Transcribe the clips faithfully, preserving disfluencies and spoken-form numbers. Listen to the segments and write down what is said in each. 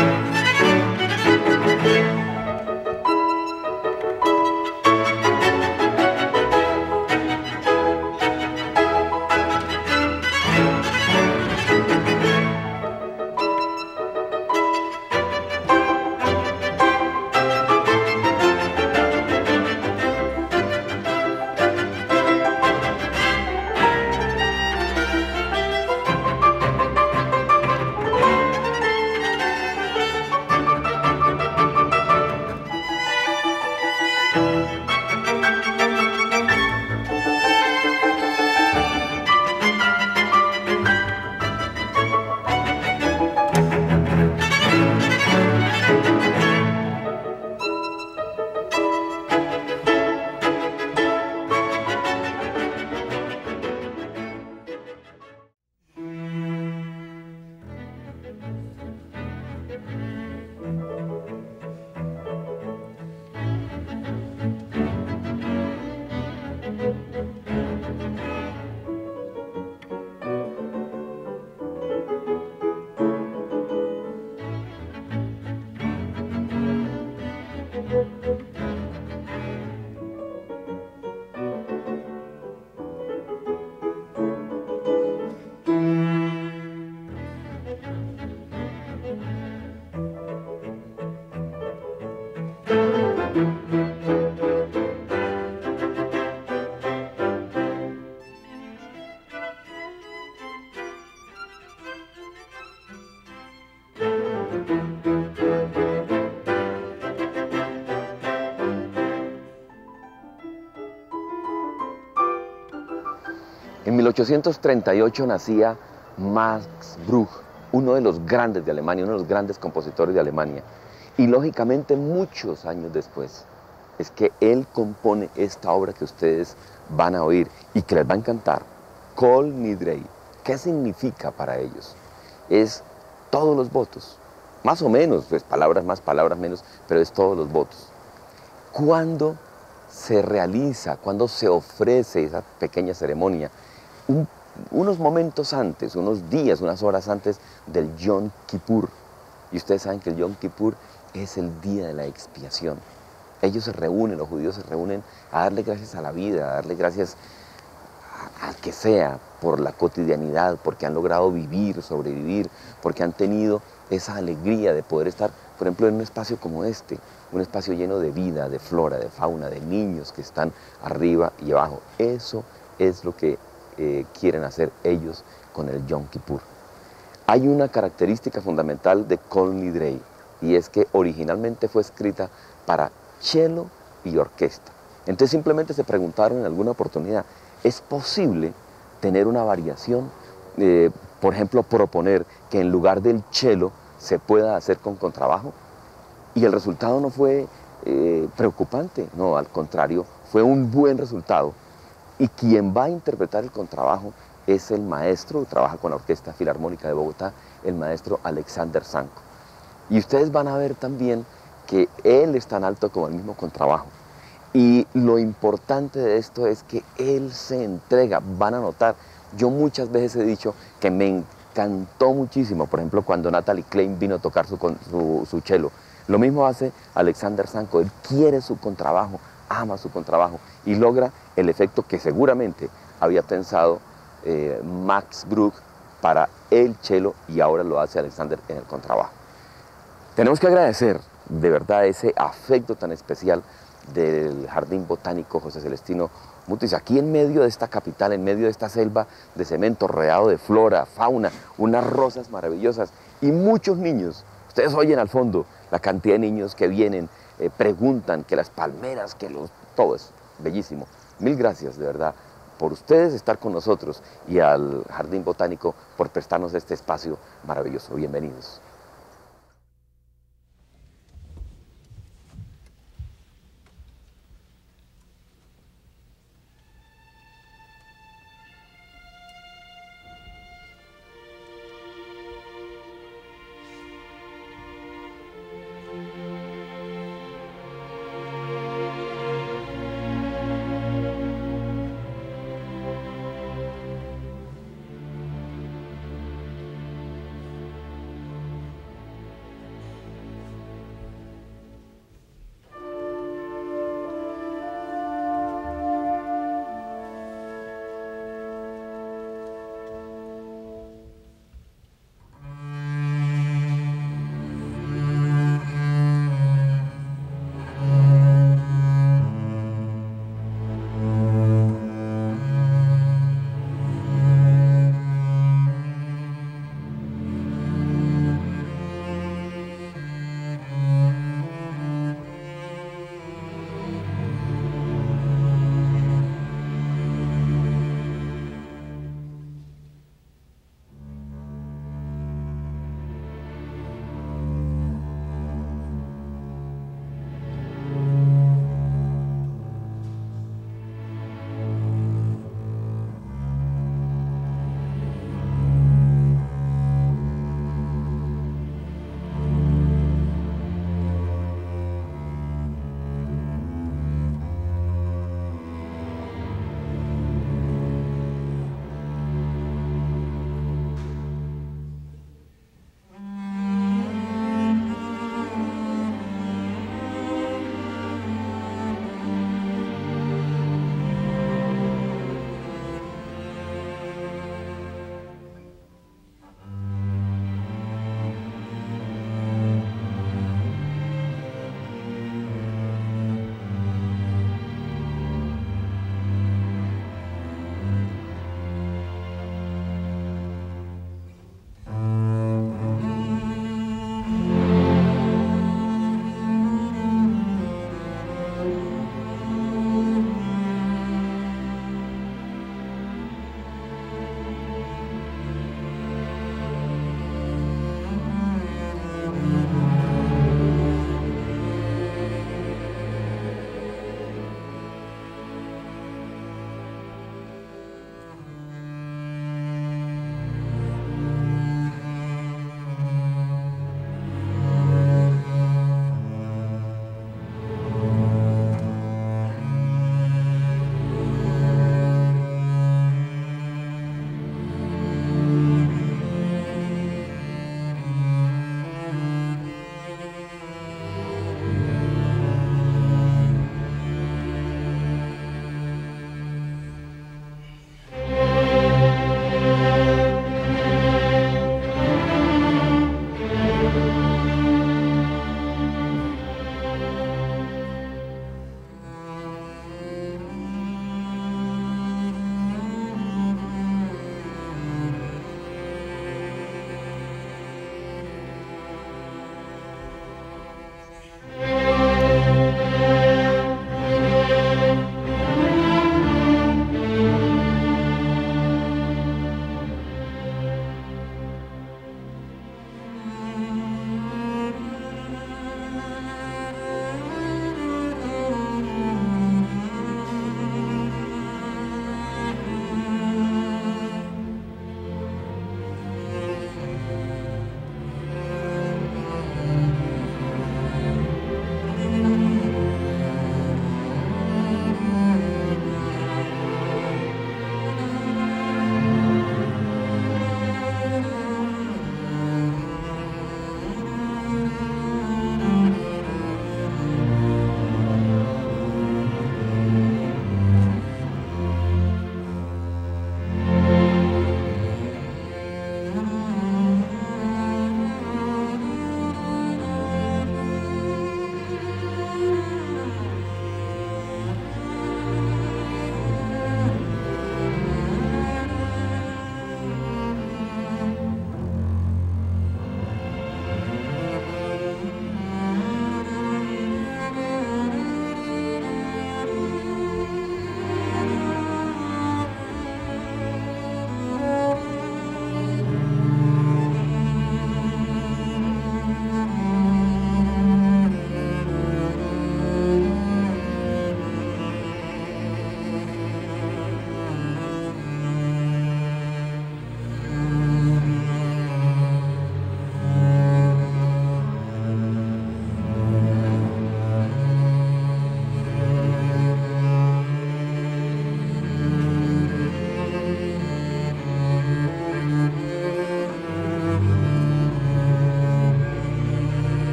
En mil ochocientos treinta y ocho nacía Max Bruch, uno de los grandes de Alemania, uno de los grandes compositores de Alemania. Y lógicamente muchos años después es que él compone esta obra que ustedes van a oír y que les va a encantar, Kol Nidrei. ¿Qué significa para ellos? Es todos los votos, más o menos, pues palabras más, palabras menos, pero es todos los votos. ¿Cuándo se realiza, cuándo se ofrece esa pequeña ceremonia? Un, unos momentos antes, unos días, unas horas antes del Yom Kippur. Y ustedes saben que el Yom Kippur es el día de la expiación. Ellos se reúnen, los judíos se reúnen a darle gracias a la vida, a darle gracias al que sea, por la cotidianidad, porque han logrado vivir, sobrevivir, porque han tenido esa alegría de poder estar, por ejemplo, en un espacio como este, un espacio lleno de vida, de flora, de fauna, de niños que están arriba y abajo. Eso es lo que eh, quieren hacer ellos con el Yom Kippur. Hay una característica fundamental de Kol Nidrei, y es que originalmente fue escrita para cello y orquesta. Entonces simplemente se preguntaron en alguna oportunidad, ¿es posible tener una variación? Eh, por ejemplo, proponer que en lugar del cello se pueda hacer con contrabajo. Y el resultado no fue eh, preocupante, no, al contrario, fue un buen resultado. Y quien va a interpretar el contrabajo es el maestro, trabaja con la Orquesta Filarmónica de Bogotá, el maestro Alexander Sanko. Y ustedes van a ver también que él es tan alto como el mismo contrabajo. Y lo importante de esto es que él se entrega. Van a notar, yo muchas veces he dicho que me encantó muchísimo, por ejemplo, cuando Natalie Klein vino a tocar su, su, su cello. Lo mismo hace Alexander Sanko, él quiere su contrabajo, ama su contrabajo y logra el efecto que seguramente había pensado eh, Max Bruch para el cello y ahora lo hace Alexander en el contrabajo. Tenemos que agradecer de verdad ese afecto tan especial del Jardín Botánico José Celestino Mutis, aquí en medio de esta capital, en medio de esta selva de cemento, rodeado de flora, fauna, unas rosas maravillosas y muchos niños. Ustedes oyen al fondo la cantidad de niños que vienen, eh, preguntan, que las palmeras, que los... todo es bellísimo. Mil gracias, de verdad, por ustedes estar con nosotros y al Jardín Botánico por prestarnos este espacio maravilloso. Bienvenidos.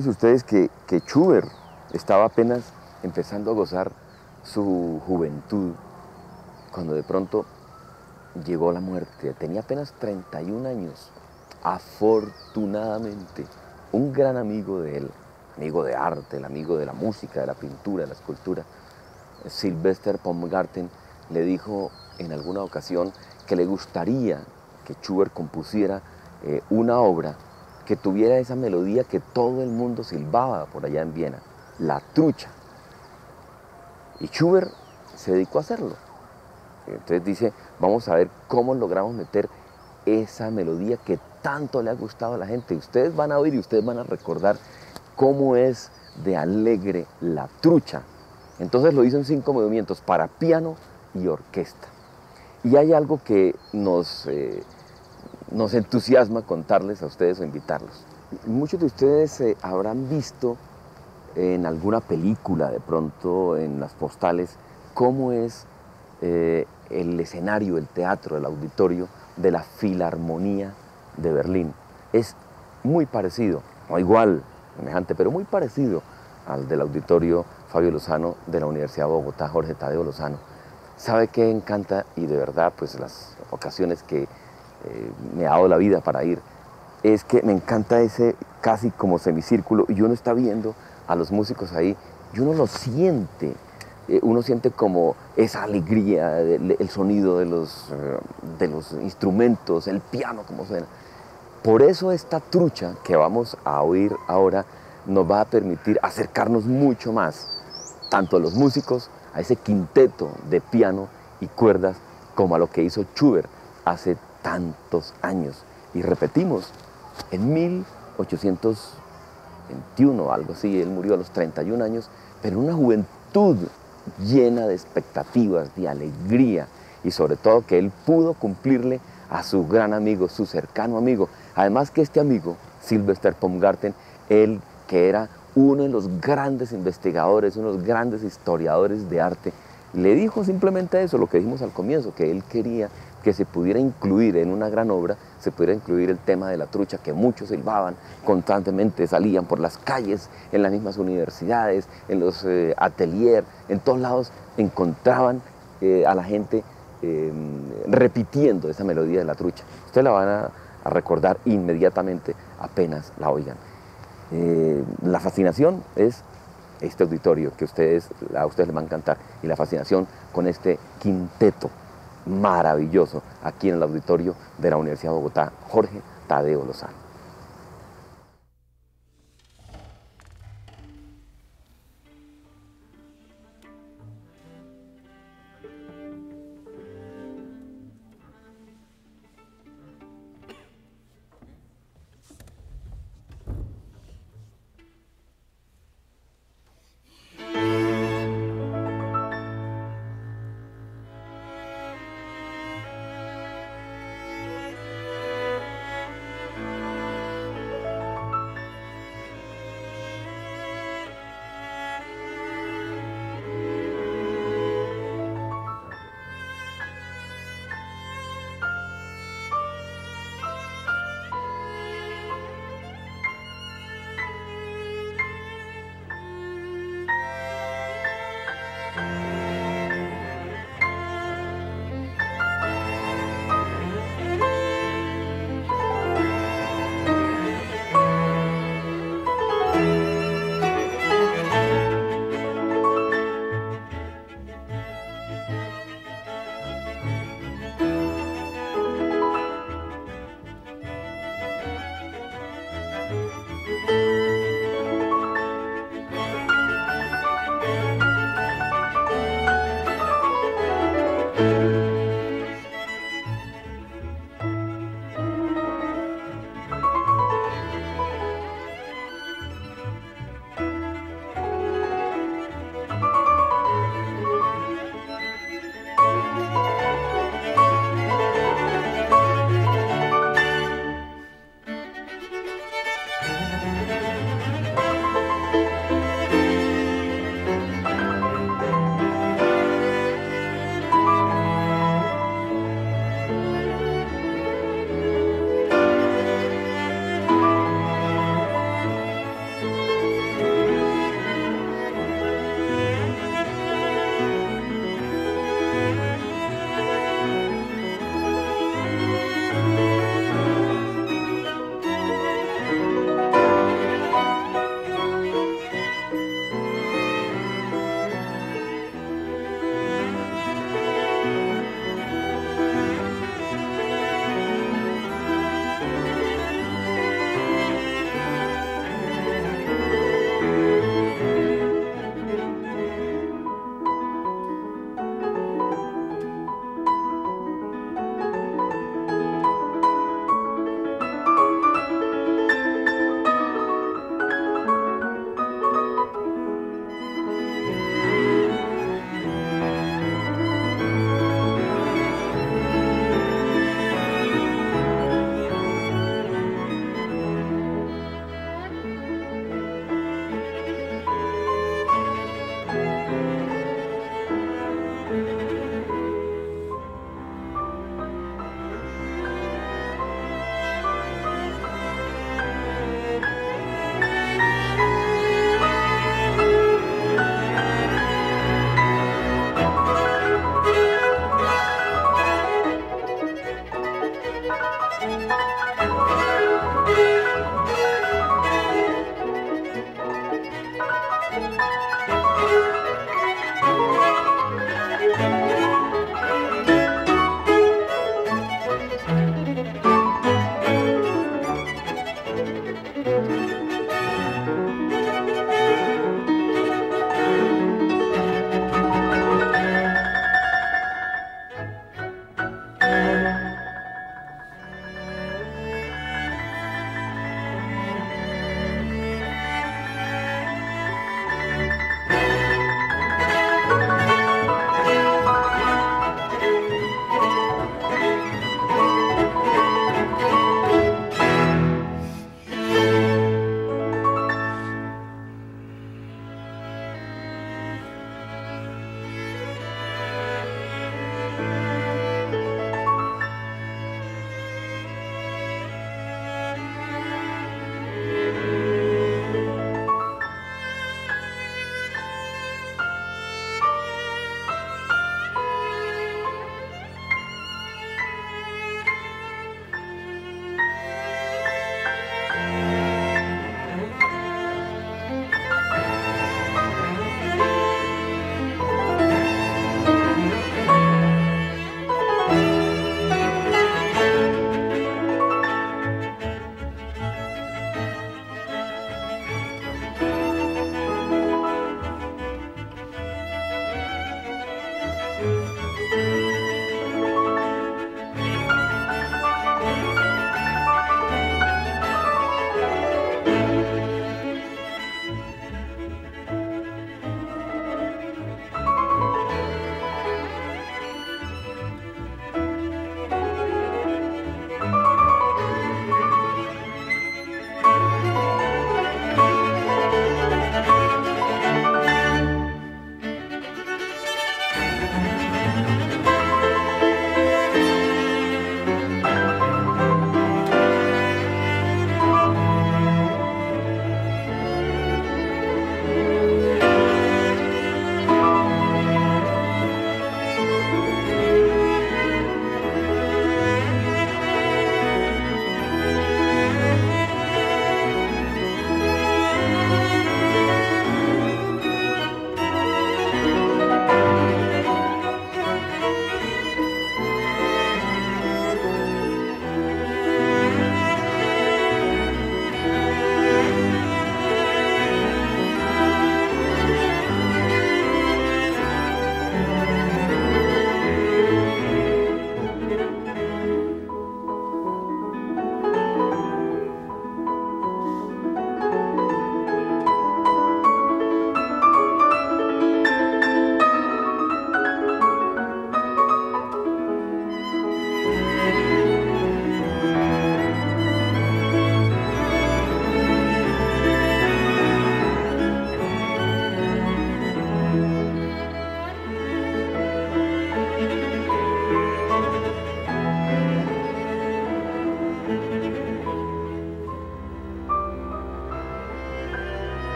Imagínense ustedes que, que Schubert estaba apenas empezando a gozar su juventud cuando de pronto llegó la muerte. Tenía apenas treinta y un años. Afortunadamente, un gran amigo de él, amigo de arte, el amigo de la música, de la pintura, de la escultura, Sylvester Baumgarten, le dijo en alguna ocasión que le gustaría que Schubert compusiera eh, una obra que tuviera esa melodía que todo el mundo silbaba por allá en Viena, la trucha. Y Schubert se dedicó a hacerlo. Entonces dice, vamos a ver cómo logramos meter esa melodía que tanto le ha gustado a la gente. Ustedes van a oír y ustedes van a recordar cómo es de alegre la trucha. Entonces lo hizo en cinco movimientos para piano y orquesta. Y hay algo que nos, eh, nos entusiasma contarles a ustedes o invitarlos. Muchos de ustedes eh, habrán visto en alguna película, de pronto en las postales, cómo es eh, el escenario, el teatro, el auditorio de la Filarmonía de Berlín. Es muy parecido, no igual, semejante, pero muy parecido al del auditorio Fabio Lozano de la Universidad de Bogotá, Jorge Tadeo Lozano. ¿Sabe qué encanta? Y de verdad, pues las ocasiones que eh, me ha dado la vida para ir, es que me encanta ese casi como semicírculo y uno está viendo a los músicos ahí y uno lo siente, eh, uno siente como esa alegría, el, el sonido de los, eh, de los instrumentos, el piano como suena. Por eso esta trucha que vamos a oír ahora nos va a permitir acercarnos mucho más, tanto a los músicos, a ese quinteto de piano y cuerdas, como a lo que hizo Schubert hace tantos años. Y repetimos, en mil ochocientos veintiuno, algo así, él murió a los treinta y un años, pero en una juventud llena de expectativas, de alegría, y sobre todo que él pudo cumplirle a su gran amigo, su cercano amigo. Además que este amigo, Sylvester Baumgarten, él que era uno de los grandes investigadores, uno de los grandes historiadores de arte, le dijo simplemente eso, lo que dijimos al comienzo, que él quería que se pudiera incluir en una gran obra, se pudiera incluir el tema de la trucha, que muchos silbaban constantemente, salían por las calles, en las mismas universidades, en los eh, ateliers, en todos lados encontraban eh, a la gente eh, repitiendo esa melodía de la trucha. Ustedes la van a, a recordar inmediatamente apenas la oigan. Eh, la fascinación es este auditorio que ustedes, a ustedes les va a encantar, y la fascinación con este quinteto maravilloso aquí en el auditorio de la Universidad de Bogotá, Jorge Tadeo Lozano.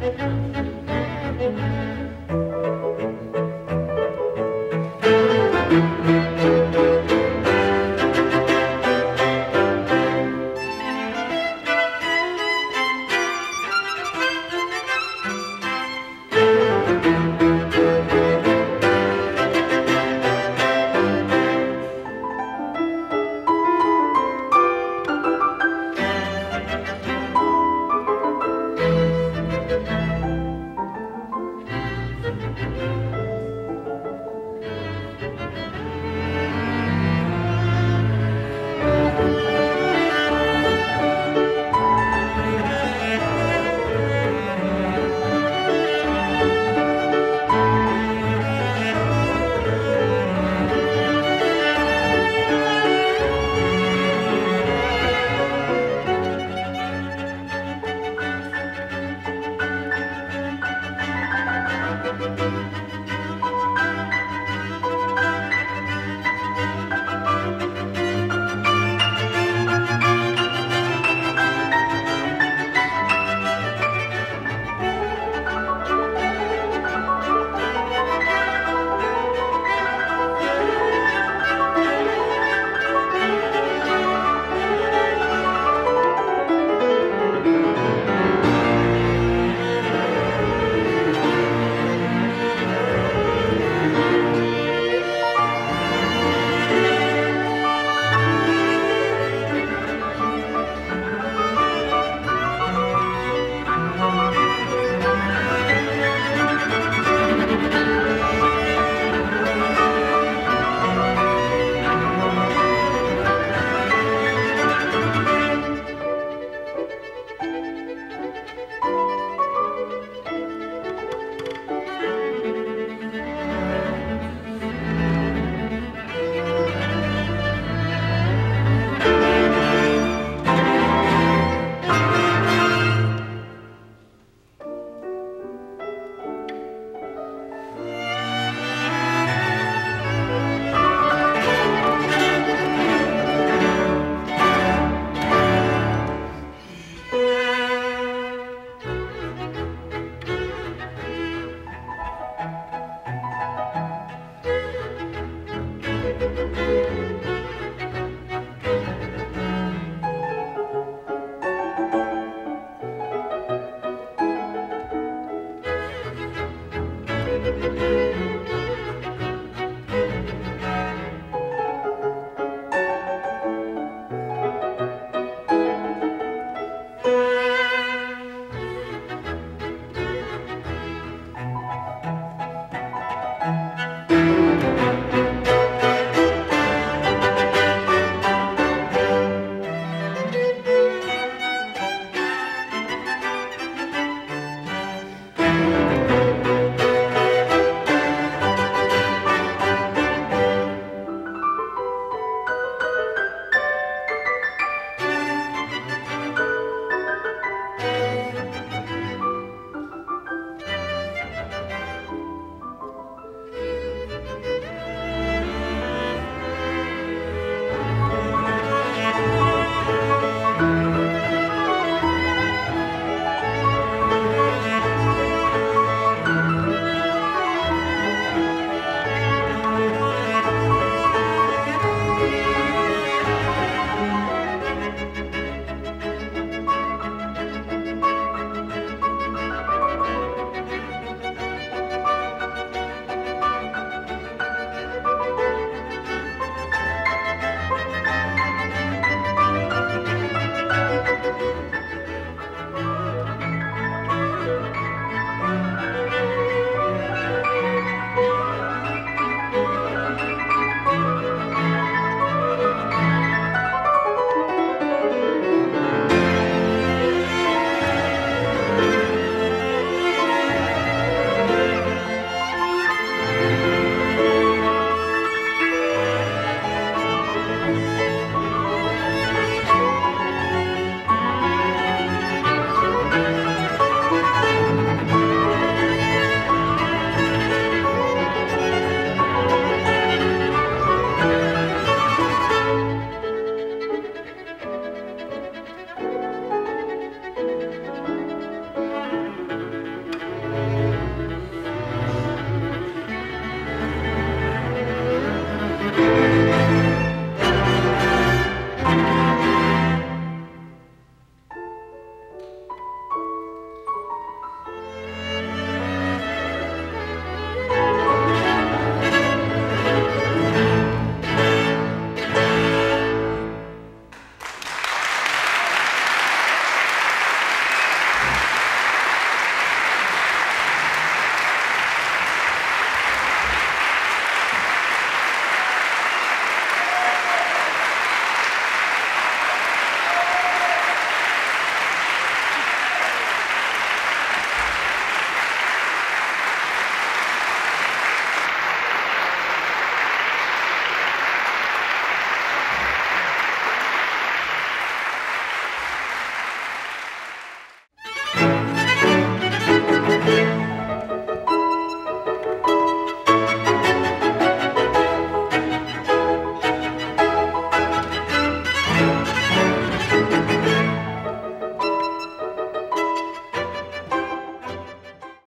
Música